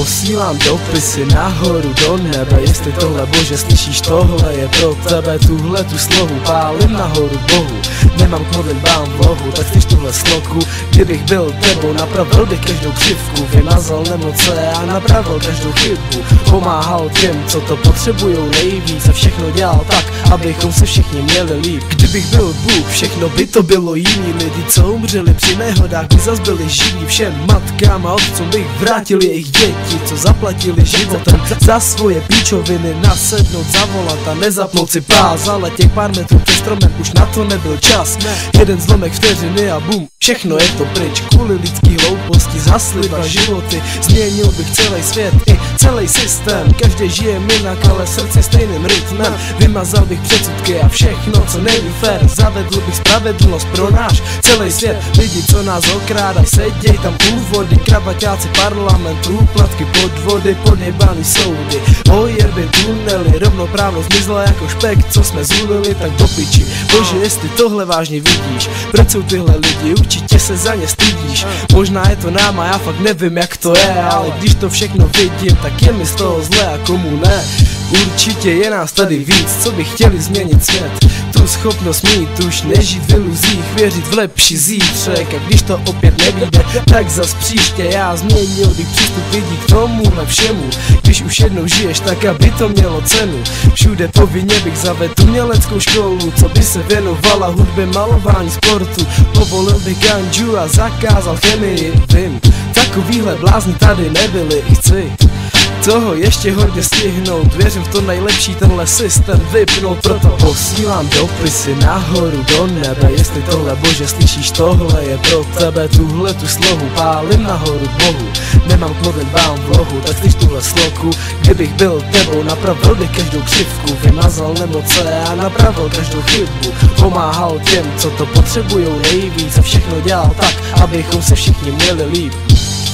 Posílám dopisy nahoru do nebe, jestli tohle Bože slyšíš, tohle je pro tebe. Tuhle tu slohu pálím nahoru Bohu, nemám k modlitbám vlohu, tak slyš tuhle sloku. Kdybych byl tebou, napravil bych každou křivku, vymazal nemoce a napravil každou chybu. Pomáhal těm, co to potřebujou nejvíc, a všechno dělal tak, abychom se všichni měli líp. Kdybych byl Bůh, všechno by to bylo jiný. Lidi, co umřeli při nehodách, by zas byli živí. Všem matkám a otcům bych vrátil jejich děti, co zaplatili životem za svoje píčoviny. Nasednout za volant a nezapnout si pás, ale těch pár metrů před stromem už na to nebyl čas. Jeden zlomek vteřiny a bum, všechno je to pryč. Kvůli lidský hlouposti zhasly dva životy. Změnil bych celý svět i celý systém. Každý žije jinak, ale srdce stejným rytmem. Vymazal bych předsudky a všechno, co není fér. Zavedl bych spravedlnost pro náš celý svět. Lidi, co nás okrádají, seděj tam u vody. Kravaťáci parlamentů, úplatky, podvody, podjebaný soudy. Ojerby, tunely, rovnoprávnost zmizla jako špek, co jsme zulili, tak do piči. Bože, jestli tohle vážně vidíš, proč jsou tyhle lidi, určitě se za ně stydíš. Možná je to náma, já fakt nevím, jak to je, ale když to všechno vidím, tak je mi z toho zlé a komu ne. Určitě je nás tady víc, co by chtěli změnit svět. Tu schopnost mít už nežít v iluzích, věřit v lepší zítřek. A když to opět nevíde, tak zas příště já změnil bych přístup lidí k tomuhle všemu. Když už jednou žiješ, tak aby to mělo cenu. Všude povinně bych zavedl uměleckou školu, co by se věnovala hudbě, malování, sportu. Povolil bych ganžu a zakázal chemii. Vím, takovýhle blázni tady nebyli, chci toho ještě hodně stihnout, věřím v to nejlepší, tenhle systém vypnout. Proto posílám dopisy nahoru do nebe, jestli tohle Bože slyšíš, tohle je pro tebe. Tuhle tu slohu pálím nahoru Bohu, nemám k modlitbám vlohu, tak slyš tuhle sloku. Kdybych byl tebou, napravil bych každou křivku, vymazal nemoce a napravil každou chybu. Pomáhal těm, co to potřebujou nejvíc, a všechno dělal tak, abychom se všichni měli líp.